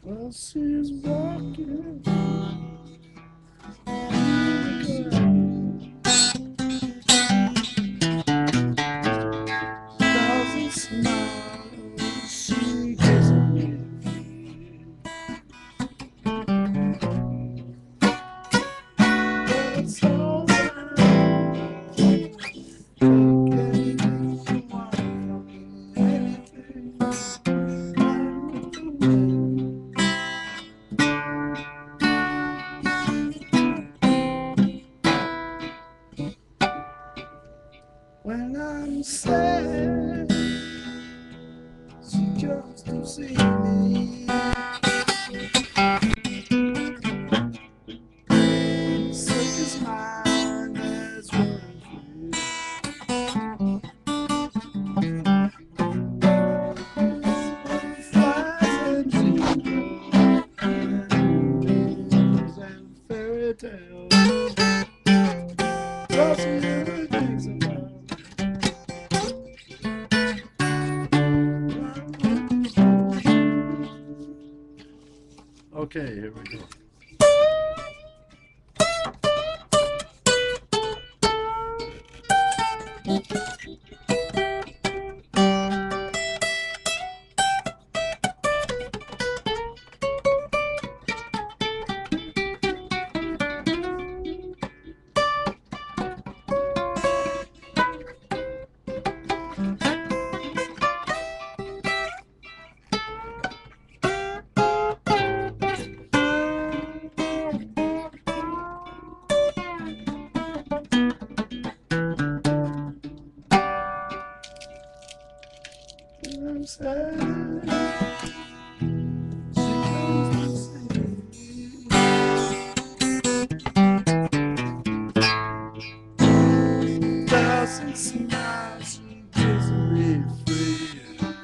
Well, she's walking thousand smiles. She doesn't need but it's all right. Can't make you want anything. When I'm sad, she comes to see me. Circus mind is running free. Butterflies and zebras and fairy tales. Lost me in the things about. Okay, here we go. I'm sad. She comes to see me. Thousand smiles, she gives me free.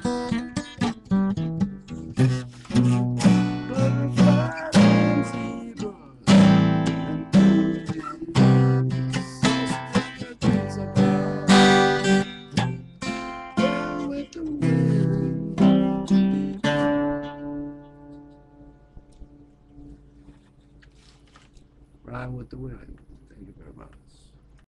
Butterflies and zebras and bluejays. So things about. Down with the wind. Ride with the wind.